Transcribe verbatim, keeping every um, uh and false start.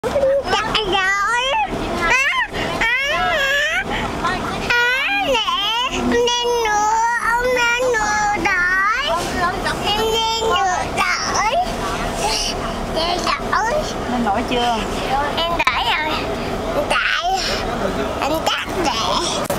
Chạy rồi. Á, á, á, á, nè, em đi nữa, ông lên nữa đợi. Em đi nữa đợi. Đi đợi. Lên nổi chưa? Em đợi rồi. Tại anh chắc để.